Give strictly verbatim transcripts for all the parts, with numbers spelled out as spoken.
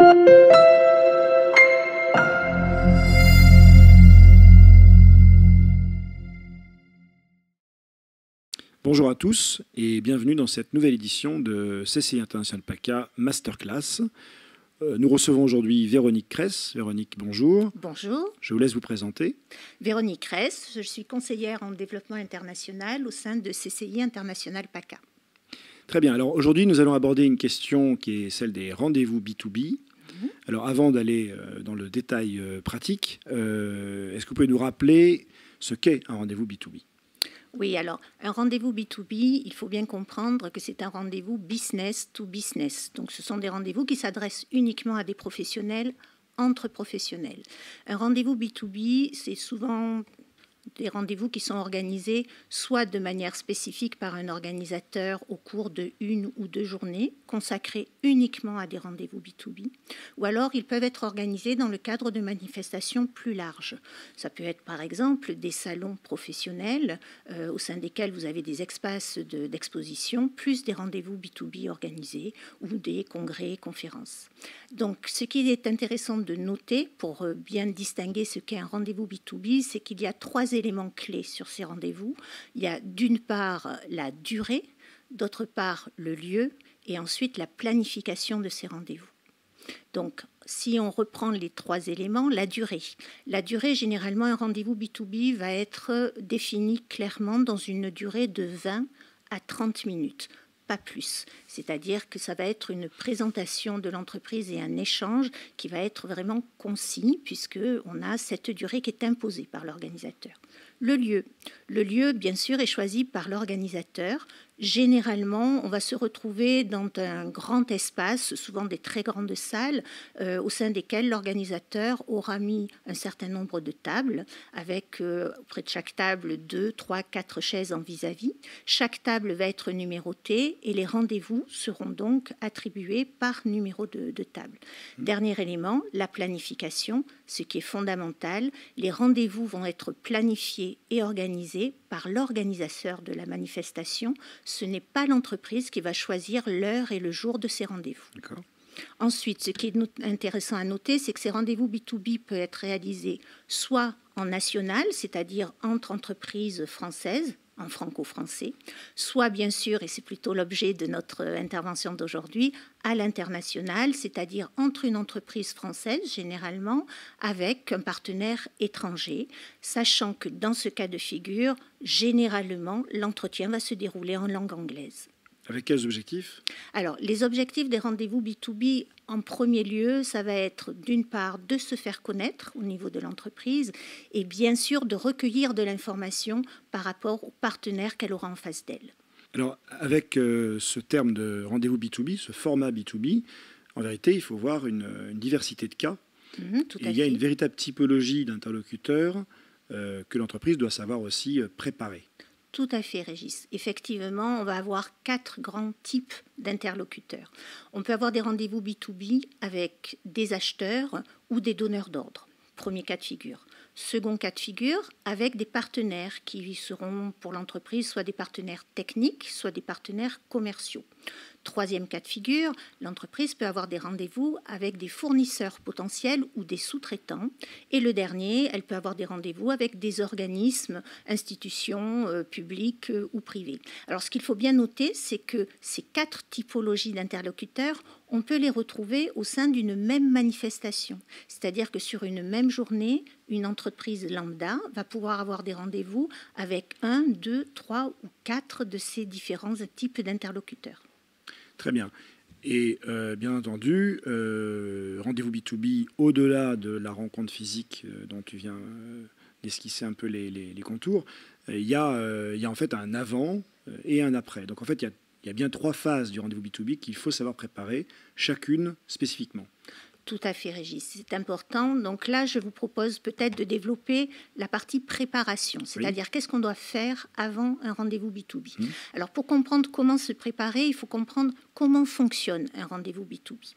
Bonjour à tous et bienvenue dans cette nouvelle édition de C C I International PACA Masterclass. Euh, nous recevons aujourd'hui Véronique Cress. Véronique, bonjour. Bonjour. Je vous laisse vous présenter. Véronique Cress, je suis conseillère en développement international au sein de C C I International PACA. Très bien. Alors aujourd'hui, nous allons aborder une question qui est celle des rendez-vous B deux B. Mmh. Alors avant d'aller euh, dans le détail euh, pratique, euh, est-ce que vous pouvez nous rappeler ce qu'est un rendez-vous B deux B ? Oui, alors, un rendez-vous B deux B, il faut bien comprendre que c'est un rendez-vous business to business. Donc, ce sont des rendez-vous qui s'adressent uniquement à des professionnels, entre professionnels. Un rendez-vous B deux B, c'est souvent des rendez-vous qui sont organisés soit de manière spécifique par un organisateur au cours de une ou deux journées, consacrées uniquement à des rendez-vous B deux B, ou alors ils peuvent être organisés dans le cadre de manifestations plus larges. Ça peut être par exemple des salons professionnels euh, au sein desquels vous avez des espaces de, d'exposition, plus des rendez-vous B deux B organisés ou des congrès, conférences. Donc ce qui est intéressant de noter pour bien distinguer ce qu'est un rendez-vous B deux B, c'est qu'il y a trois éléments clés sur ces rendez-vous. Il y a d'une part la durée, d'autre part le lieu et ensuite la planification de ces rendez-vous. Donc, si on reprend les trois éléments, la durée. La durée, généralement, un rendez-vous B deux B va être défini clairement dans une durée de vingt à trente minutes. Pas plus. C'est-à-dire que ça va être une présentation de l'entreprise et un échange qui va être vraiment concis puisqu'on a cette durée qui est imposée par l'organisateur. Le lieu. Le lieu, bien sûr, est choisi par l'organisateur. Généralement, on va se retrouver dans un grand espace, souvent des très grandes salles, euh, au sein desquelles l'organisateur aura mis un certain nombre de tables, avec euh, auprès de chaque table deux, trois, quatre chaises en vis-à-vis. Chaque table va être numérotée et les rendez-vous seront donc attribués par numéro de, de table. Mmh. Dernier élément, la planification, ce qui est fondamental. Les rendez-vous vont être planifiés et organisés par l'organisateur de la manifestation. Ce n'est pas l'entreprise qui va choisir l'heure et le jour de ces rendez-vous. D'accord. Ensuite, ce qui est intéressant à noter, c'est que ces rendez-vous B deux B peuvent être réalisés soit en national, c'est-à-dire entre entreprises françaises, en franco-français, soit bien sûr, et c'est plutôt l'objet de notre intervention d'aujourd'hui, à l'international, c'est-à-dire entre une entreprise française, généralement, avec un partenaire étranger, sachant que dans ce cas de figure, généralement, l'entretien va se dérouler en langue anglaise. Avec quels objectifs ? Alors, les objectifs des rendez-vous B deux B, en premier lieu, ça va être d'une part de se faire connaître au niveau de l'entreprise et bien sûr de recueillir de l'information par rapport aux partenaires qu'elle aura en face d'elle. Alors, avec euh, ce terme de rendez-vous B deux B, ce format B deux B, en vérité, il faut voir une, une diversité de cas. Mmh, tout à et il y a fait. Une véritable typologie d'interlocuteurs euh, que l'entreprise doit savoir aussi euh, préparer. Tout à fait, Régis. Effectivement, on va avoir quatre grands types d'interlocuteurs. On peut avoir des rendez-vous B deux B avec des acheteurs ou des donneurs d'ordre. Premier cas de figure. Second cas de figure, avec des partenaires qui seront pour l'entreprise soit des partenaires techniques, soit des partenaires commerciaux. Troisième cas de figure, l'entreprise peut avoir des rendez-vous avec des fournisseurs potentiels ou des sous-traitants. Et le dernier, elle peut avoir des rendez-vous avec des organismes, institutions euh, publiques euh, ou privées. Alors ce qu'il faut bien noter, c'est que ces quatre typologies d'interlocuteurs, on peut les retrouver au sein d'une même manifestation. C'est-à-dire que sur une même journée, une entreprise lambda va pouvoir avoir des rendez-vous avec un, deux, trois ou quatre de ces différents types d'interlocuteurs. Très bien. Et euh, bien entendu, euh, rendez-vous B deux B, au-delà de la rencontre physique euh, dont tu viens euh, d'esquisser un peu les, les, les contours, euh, il, y a, euh, il y a en fait un avant et un après. Donc en fait, il y a, il y a bien trois phases du rendez-vous B deux B qu'il faut savoir préparer, chacune spécifiquement. Tout à fait, Régis, c'est important. Donc là, je vous propose peut-être de développer la partie préparation, c'est-à-dire oui. Qu'est-ce qu'on doit faire avant un rendez-vous B deux B. Mmh. Alors pour comprendre comment se préparer, il faut comprendre comment fonctionne un rendez-vous B deux B.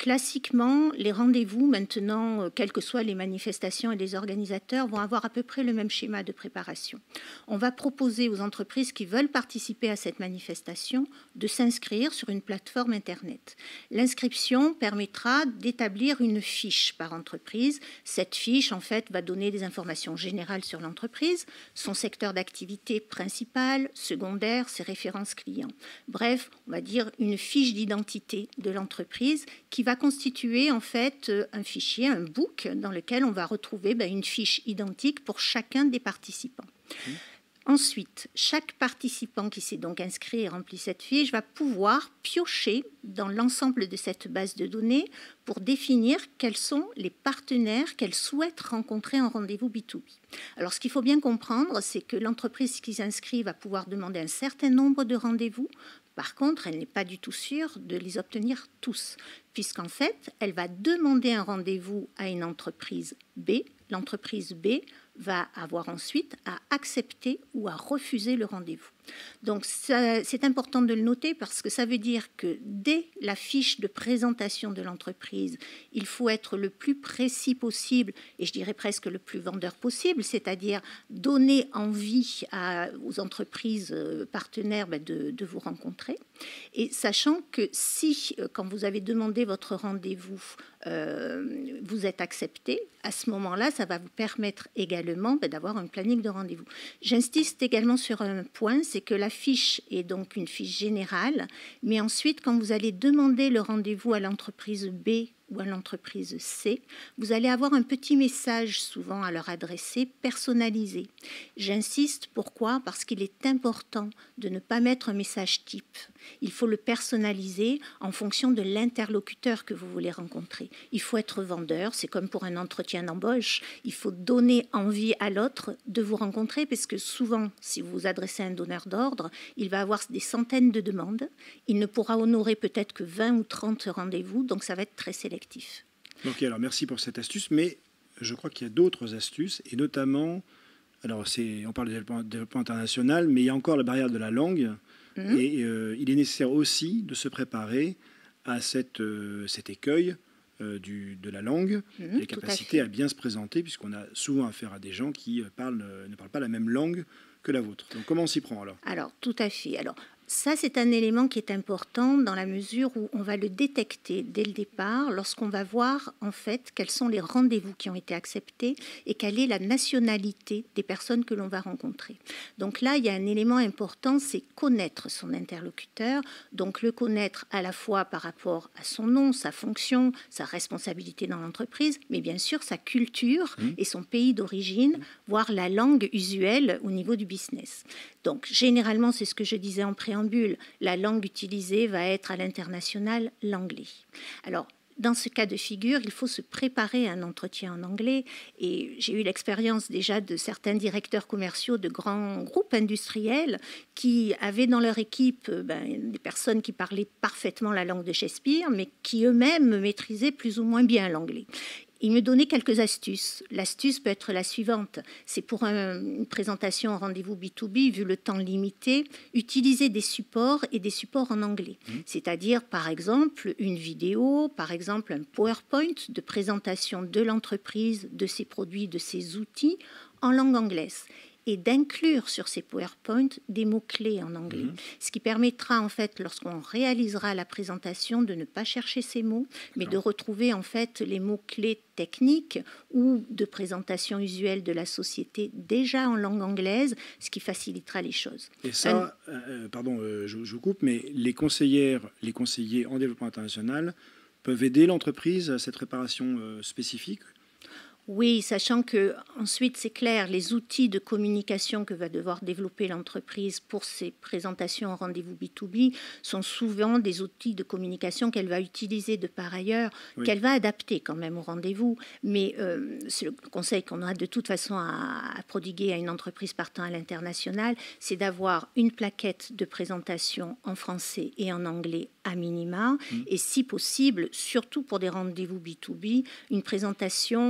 classiquement, les rendez-vous, maintenant, euh, quelles que soient les manifestations et les organisateurs, vont avoir à peu près le même schéma de préparation. On va proposer aux entreprises qui veulent participer à cette manifestation de s'inscrire sur une plateforme Internet. L'inscription permettra d'établir une fiche par entreprise. Cette fiche, en fait, va donner des informations générales sur l'entreprise, son secteur d'activité principal, secondaire, ses références clients. Bref, on va dire une fiche d'identité de l'entreprise qui va constituer en fait un fichier, un book, dans lequel on va retrouver ben, une fiche identique pour chacun des participants. Mmh. Ensuite, chaque participant qui s'est donc inscrit et rempli cette fiche va pouvoir piocher dans l'ensemble de cette base de données pour définir quels sont les partenaires qu'elle souhaite rencontrer en rendez-vous B deux B. Alors, ce qu'il faut bien comprendre, c'est que l'entreprise qui s'inscrit va pouvoir demander un certain nombre de rendez-vous. Par contre, elle n'est pas du tout sûre de les obtenir tous, puisqu'en fait, elle va demander un rendez-vous à une entreprise B. L'entreprise B va avoir ensuite à accepter ou à refuser le rendez-vous. Donc, ça, c'est important de le noter parce que ça veut dire que dès la fiche de présentation de l'entreprise, il faut être le plus précis possible et je dirais presque le plus vendeur possible, c'est-à-dire donner envie à, aux entreprises partenaires ben, de, de vous rencontrer. Et sachant que si, quand vous avez demandé votre rendez-vous, euh, vous êtes accepté, à ce moment-là, ça va vous permettre également ben, d'avoir un planning de rendez-vous. J'insiste également sur un point, c'est que la fiche est donc une fiche générale, mais ensuite, quand vous allez demander le rendez-vous à l'entreprise B ou à l'entreprise C, vous allez avoir un petit message souvent à leur adresser, personnalisé. J'insiste, pourquoi ? Parce qu'il est important de ne pas mettre un message type. Il faut le personnaliser en fonction de l'interlocuteur que vous voulez rencontrer. Il faut être vendeur, c'est comme pour un entretien d'embauche. Il faut donner envie à l'autre de vous rencontrer parce que souvent, si vous vous adressez à un donneur d'ordre, il va avoir des centaines de demandes. Il ne pourra honorer peut-être que vingt ou trente rendez-vous, donc ça va être très sélectif. Ok, alors merci pour cette astuce, mais je crois qu'il y a d'autres astuces, et notamment, alors c'est, on parle de développement, développement international, mais il y a encore la barrière de la langue, mmh. et euh, il est nécessaire aussi de se préparer à cette, euh, cet écueil euh, du, de la langue, mmh, la capacité à, à bien se présenter, puisqu'on a souvent affaire à des gens qui parlent, euh, ne parlent pas la même langue que la vôtre. Donc comment on s'y prend alors ? Alors, tout à fait. Alors, ça, c'est un élément qui est important dans la mesure où on va le détecter dès le départ lorsqu'on va voir en fait quels sont les rendez-vous qui ont été acceptés et quelle est la nationalité des personnes que l'on va rencontrer. Donc là, il y a un élément important, c'est connaître son interlocuteur. Donc le connaître à la fois par rapport à son nom, sa fonction, sa responsabilité dans l'entreprise, mais bien sûr sa culture mmh. et son pays d'origine, voire la langue usuelle au niveau du business. Donc généralement, c'est ce que je disais en préambule, la langue utilisée va être à l'international l'anglais. Alors, dans ce cas de figure, il faut se préparer à un entretien en anglais. Et j'ai eu l'expérience déjà de certains directeurs commerciaux de grands groupes industriels qui avaient dans leur équipe ben, des personnes qui parlaient parfaitement la langue de Shakespeare, mais qui eux-mêmes maîtrisaient plus ou moins bien l'anglais. Il me donnait quelques astuces. L'astuce peut être la suivante. C'est pour un, une présentation en rendez-vous B deux B, vu le temps limité, utiliser des supports et des supports en anglais. Mmh. C'est-à-dire, par exemple, une vidéo, par exemple, un PowerPoint de présentation de l'entreprise, de ses produits, de ses outils en langue anglaise. Et d'inclure sur ces PowerPoint des mots-clés en anglais. Mmh. Ce qui permettra, en fait, lorsqu'on réalisera la présentation, de ne pas chercher ces mots, mais de retrouver, en fait, les mots-clés techniques ou de présentation usuelle de la société déjà en langue anglaise, ce qui facilitera les choses. Et ça, Un... euh, pardon, euh, je, je vous coupe, mais les conseillères, les conseillers en développement international peuvent aider l'entreprise à cette préparation euh, spécifique ? Oui, sachant que ensuite c'est clair, les outils de communication que va devoir développer l'entreprise pour ses présentations en rendez-vous B deux B sont souvent des outils de communication qu'elle va utiliser de par ailleurs, oui. qu'elle va adapter quand même au rendez-vous. Mais euh, c'est le conseil qu'on a de toute façon à, à prodiguer à une entreprise partant à l'international, c'est d'avoir une plaquette de présentation en français et en anglais à minima, mmh. et si possible, surtout pour des rendez-vous B deux B, une présentation qui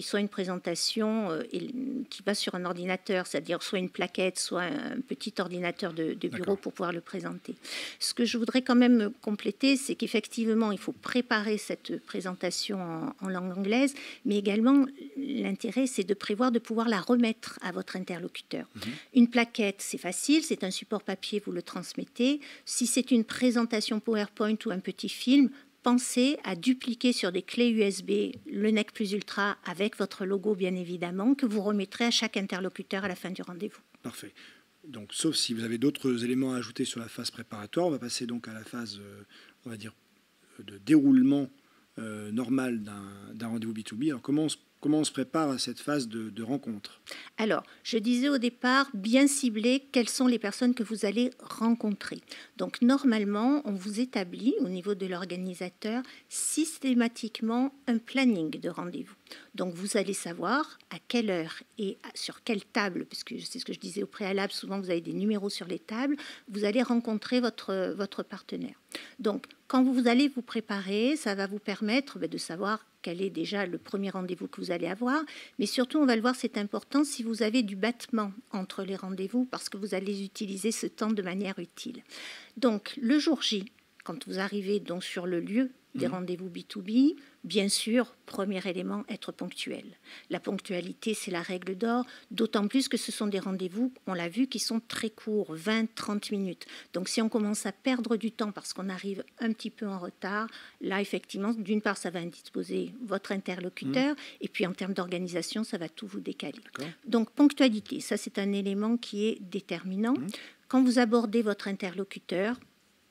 soit une présentation euh, qui va sur un ordinateur, c'est-à-dire soit une plaquette, soit un petit ordinateur de, de bureau pour pouvoir le présenter. Ce que je voudrais quand même compléter, c'est qu'effectivement, il faut préparer cette présentation en, en langue anglaise, mais également, l'intérêt, c'est de prévoir de pouvoir la remettre à votre interlocuteur. Mmh. Une plaquette, c'est facile, c'est un support papier, vous le transmettez. Si c'est une présentation PowerPoint ou un petit film, pensez à dupliquer sur des clés U S B le Nec Plus Ultra avec votre logo, bien évidemment, que vous remettrez à chaque interlocuteur à la fin du rendez-vous. Parfait. Donc, sauf si vous avez d'autres éléments à ajouter sur la phase préparatoire, on va passer donc à la phase, euh, on va dire, de déroulement euh, normal d'un, d'un rendez-vous B deux B. Alors, comment on se Comment on se prépare à cette phase de, de rencontre? Alors, je disais au départ, bien cibler quelles sont les personnes que vous allez rencontrer. Donc, normalement, on vous établit au niveau de l'organisateur systématiquement un planning de rendez-vous. Donc, vous allez savoir à quelle heure et sur quelle table, puisque c'est ce que je disais au préalable, souvent vous avez des numéros sur les tables, vous allez rencontrer votre, votre partenaire. Donc, quand vous allez vous préparer, ça va vous permettre de savoir quel est déjà le premier rendez-vous que vous allez avoir. Mais surtout, on va le voir, c'est important si vous avez du battement entre les rendez-vous parce que vous allez utiliser ce temps de manière utile. Donc, le jour J, quand vous arrivez donc sur le lieu des mmh. rendez-vous B deux B, bien sûr, premier élément, être ponctuel. La ponctualité, c'est la règle d'or, d'autant plus que ce sont des rendez-vous, on l'a vu, qui sont très courts, vingt à trente minutes. Donc, si on commence à perdre du temps parce qu'on arrive un petit peu en retard, là, effectivement, d'une part, ça va indisposer votre interlocuteur, mmh. et puis en termes d'organisation, ça va tout vous décaler. D'accord. Donc, ponctualité, ça, c'est un élément qui est déterminant. Mmh. Quand vous abordez votre interlocuteur,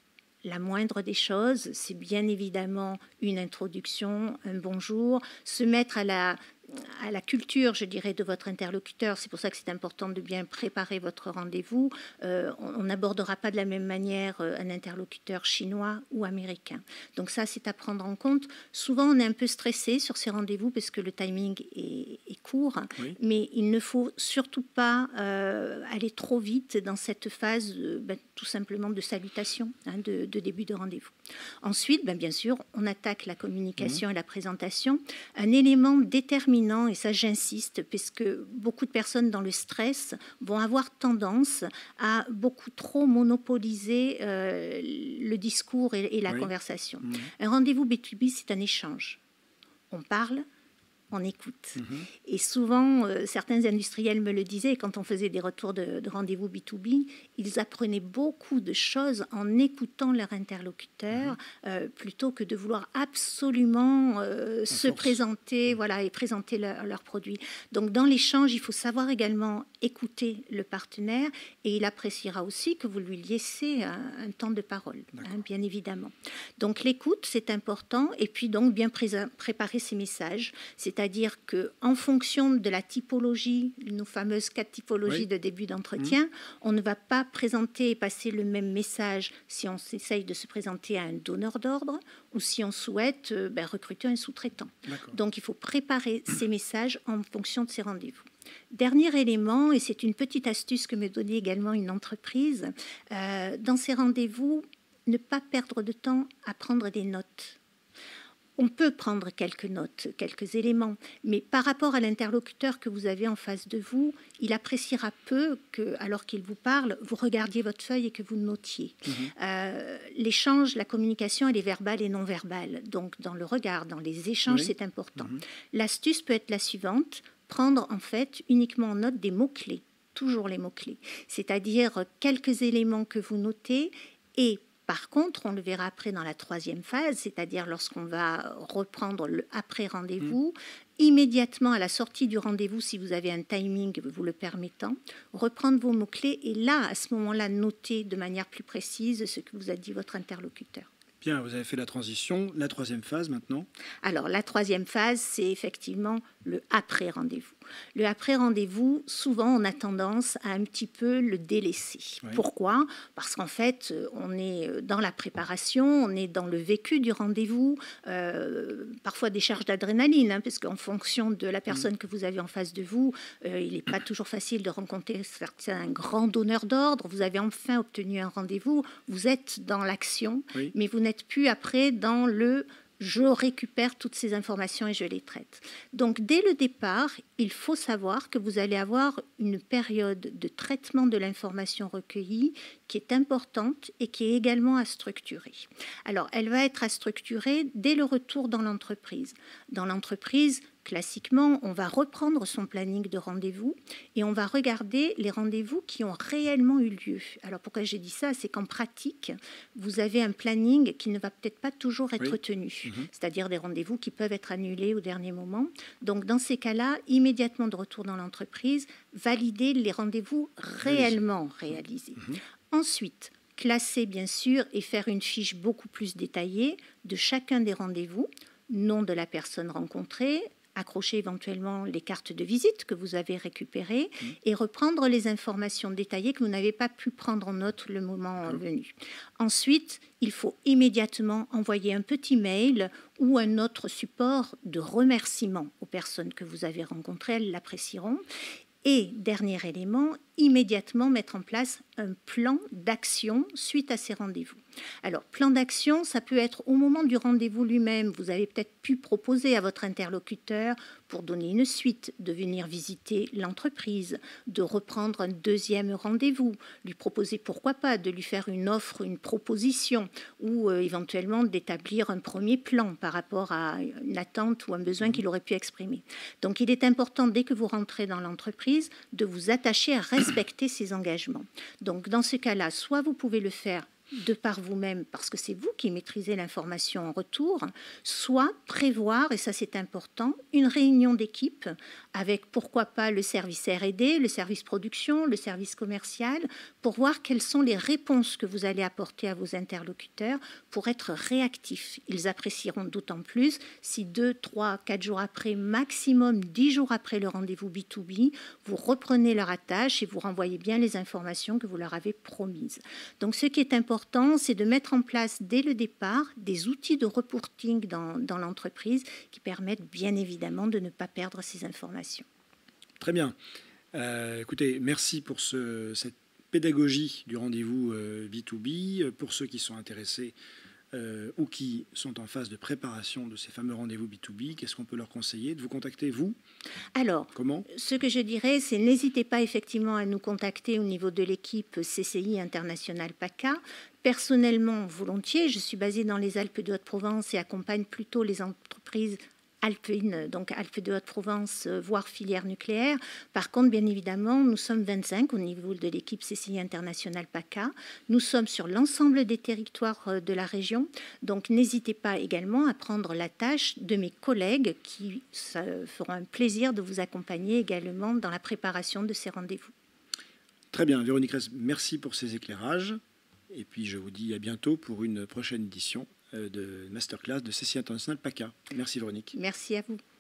la moindre des choses, c'est bien évidemment une introduction, un bonjour, se mettre à la, à la culture, je dirais, de votre interlocuteur. C'est pour ça que c'est important de bien préparer votre rendez-vous. Euh, on n'abordera pas de la même manière un interlocuteur chinois ou américain. Donc ça, c'est à prendre en compte. Souvent, on est un peu stressé sur ces rendez-vous parce que le timing est, est court, oui. mais il ne faut surtout pas euh, aller trop vite dans cette phase, euh, ben, tout simplement de salutation, hein, de, de début de rendez-vous. Ensuite, ben, bien sûr, on attaque la communication mmh. et la présentation. Un élément déterminant, et ça j'insiste, parce que beaucoup de personnes dans le stress vont avoir tendance à beaucoup trop monopoliser euh, le discours et, et la oui. conversation. Mmh. Un rendez-vous B deux B, c'est un échange. On parle, on écoute. Mmh. Et souvent, euh, certains industriels me le disaient, quand on faisait des retours de, de rendez-vous B deux B, ils apprenaient beaucoup de choses en écoutant leur interlocuteur, mmh. euh, plutôt que de vouloir absolument euh, se force. présenter, mmh. voilà, et présenter leurs leur produits. Donc, dans l'échange, il faut savoir également écouter le partenaire, et il appréciera aussi que vous lui laissiez un, un temps de parole, hein, bien évidemment. Donc, l'écoute, c'est important, et puis donc bien pré- préparer ses messages, c'est C'est-à-dire qu'en fonction de la typologie, nos fameuses quatre typologies oui. de début d'entretien, mmh. on ne va pas présenter et passer le même message si on essaye de se présenter à un donneur d'ordre ou si on souhaite euh, ben, recruter un sous-traitant. D'accord. Donc, il faut préparer ces messages en fonction de ces rendez-vous. Dernier élément, et c'est une petite astuce que me donnait également une entreprise, euh, dans ces rendez-vous, ne pas perdre de temps à prendre des notes. On peut prendre quelques notes, quelques éléments, mais par rapport à l'interlocuteur que vous avez en face de vous, il appréciera peu que, alors qu'il vous parle, vous regardiez votre feuille et que vous notiez. Mmh. Euh, l'échange, la communication, elle est verbale et non verbale. Donc, dans le regard, dans les échanges, oui. c'est important. Mmh. L'astuce peut être la suivante, prendre en fait uniquement en note des mots-clés, toujours les mots-clés, c'est-à-dire quelques éléments que vous notez et par contre, on le verra après dans la troisième phase, c'est-à-dire lorsqu'on va reprendre le après-rendez-vous, mmh. immédiatement à la sortie du rendez-vous, si vous avez un timing vous le permettant, reprendre vos mots-clés et là, à ce moment-là, noter de manière plus précise ce que vous a dit votre interlocuteur. Bien, vous avez fait la transition. La troisième phase maintenant? Alors, la troisième phase, c'est effectivement le après-rendez-vous. Le après-rendez-vous, souvent, on a tendance à un petit peu le délaisser. Oui. Pourquoi? Parce qu'en fait, on est dans la préparation, on est dans le vécu du rendez-vous, euh, parfois des charges d'adrénaline, hein, parce qu'en fonction de la personne mmh. que vous avez en face de vous, euh, il n'est pas toujours facile de rencontrer un grand donneur d'ordre. Vous avez enfin obtenu un rendez-vous, vous êtes dans l'action, oui. mais vous n'êtes plus après dans le je récupère toutes ces informations et je les traite. Donc, dès le départ, il faut savoir que vous allez avoir une période de traitement de l'information recueillie qui est importante et qui est également à structurer. Alors, elle va être à structurer dès le retour dans l'entreprise. Dans l'entreprise, classiquement, on va reprendre son planning de rendez-vous et on va regarder les rendez-vous qui ont réellement eu lieu. Alors, pourquoi j'ai dit ça? C'est qu'en pratique, vous avez un planning qui ne va peut-être pas toujours être oui. tenu, mmh. c'est-à-dire des rendez-vous qui peuvent être annulés au dernier moment. Donc, dans ces cas-là, immédiatement de retour dans l'entreprise, valider les rendez-vous réellement réalisés. Mmh. Ensuite, classer, bien sûr, et faire une fiche beaucoup plus détaillée de chacun des rendez-vous, nom de la personne rencontrée, accrocher éventuellement les cartes de visite que vous avez récupérées mmh. et reprendre les informations détaillées que vous n'avez pas pu prendre en note le moment mmh. venu. Ensuite, il faut immédiatement envoyer un petit mail ou un autre support de remerciement aux personnes que vous avez rencontrées, elles l'apprécieront. Et, dernier élément, immédiatement mettre en place un plan d'action suite à ces rendez-vous. Alors, plan d'action, ça peut être au moment du rendez-vous lui-même. Vous avez peut-être pu proposer à votre interlocuteur, pour donner une suite, de venir visiter l'entreprise, de reprendre un deuxième rendez-vous, lui proposer, pourquoi pas, de lui faire une offre, une proposition, ou euh, éventuellement d'établir un premier plan par rapport à une attente ou un besoin qu'il aurait pu exprimer. Donc, il est important, dès que vous rentrez dans l'entreprise, de vous attacher à respecter ces engagements. Donc, dans ce cas-là, soit vous pouvez le faire de par vous-même, parce que c'est vous qui maîtrisez l'information en retour, soit prévoir, et ça c'est important, une réunion d'équipe avec pourquoi pas le service R et D, le service production, le service commercial, pour voir quelles sont les réponses que vous allez apporter à vos interlocuteurs pour être réactifs. Ils apprécieront d'autant plus si deux, trois, quatre jours après, maximum dix jours après le rendez-vous B deux B, vous reprenez leur attache et vous renvoyez bien les informations que vous leur avez promises. Donc ce qui est important, c'est de mettre en place dès le départ des outils de reporting dans, dans l'entreprise qui permettent bien évidemment de ne pas perdre ces informations. Très bien. Euh, écoutez, merci pour ce, cette pédagogie du rendez-vous euh, B deux B. Pour ceux qui sont intéressés euh, ou qui sont en phase de préparation de ces fameux rendez-vous B deux B, qu'est-ce qu'on peut leur conseiller? De vous contacter, vous? Alors, comment? Ce que je dirais, c'est n'hésitez pas effectivement à nous contacter au niveau de l'équipe C C I International PACA. Personnellement, volontiers, je suis basée dans les Alpes de Haute-Provence et accompagne plutôt les entreprises alpines, donc Alpes de Haute-Provence, voire filière nucléaire. Par contre, bien évidemment, nous sommes vingt-cinq au niveau de l'équipe C C I International PACA. Nous sommes sur l'ensemble des territoires de la région. Donc, n'hésitez pas également à prendre la tâche de mes collègues qui feront un plaisir de vous accompagner également dans la préparation de ces rendez-vous. Très bien. Véronique Ress, merci pour ces éclairages. Et puis, je vous dis à bientôt pour une prochaine édition de masterclass de C C I International PACA. Merci Véronique. Merci à vous.